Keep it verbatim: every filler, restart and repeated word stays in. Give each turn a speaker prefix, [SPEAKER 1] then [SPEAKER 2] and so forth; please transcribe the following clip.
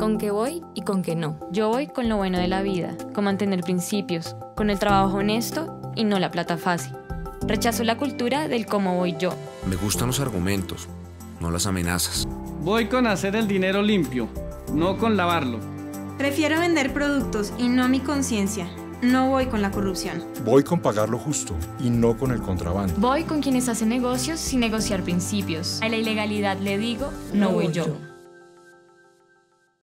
[SPEAKER 1] con qué voy y con qué no. Yo voy con lo bueno de la vida, con mantener principios, con el trabajo honesto y no la plata fácil. Rechazo la cultura del cómo voy yo.
[SPEAKER 2] Me gustan los argumentos, no las amenazas.
[SPEAKER 3] Voy con hacer el dinero limpio, no con lavarlo.
[SPEAKER 4] Prefiero vender productos y no mi conciencia. No voy con la corrupción.
[SPEAKER 5] Voy con pagar lo justo y no con el contrabando.
[SPEAKER 1] Voy con quienes hacen negocios sin negociar principios. A la ilegalidad le digo, no voy yo.